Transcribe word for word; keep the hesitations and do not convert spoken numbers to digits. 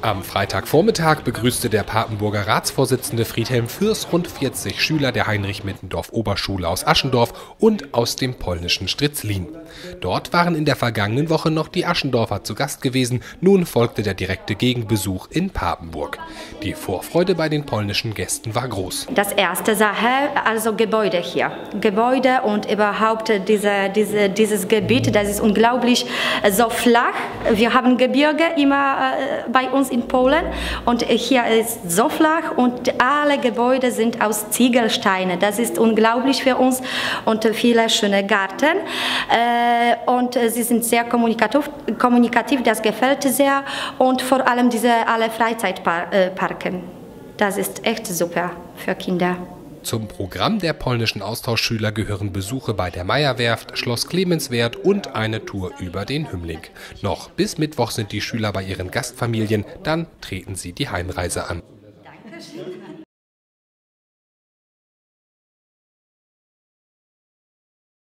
Am Freitagvormittag begrüßte der Papenburger Ratsvorsitzende Friedhelm Fürst rund vierzig Schüler der Heinrich-Mittendorf-Oberschule aus Aschendorf und aus dem polnischen Stritzlin. Dort waren in der vergangenen Woche noch die Aschendorfer zu Gast gewesen. Nun folgte der direkte Gegenbesuch in Papenburg. Die Vorfreude bei den polnischen Gästen war groß. Das erste Sache, also Gebäude hier. Gebäude und überhaupt diese, diese, dieses Gebiet, das ist unglaublich so flach. Wir haben Gebirge immer äh, bei uns in Polen und hier ist so flach und alle Gebäude sind aus Ziegelsteinen. Das ist unglaublich für uns und viele schöne Garten äh, und sie sind sehr kommunikativ, kommunikativ, das gefällt sehr und vor allem diese alle Freizeitparken. Das ist echt super für Kinder. Zum Programm der polnischen Austauschschüler gehören Besuche bei der Meierwerft, Schloss Clemenswerth und eine Tour über den Hümmling. Noch bis Mittwoch sind die Schüler bei ihren Gastfamilien, dann treten sie die Heimreise an. Dankeschön.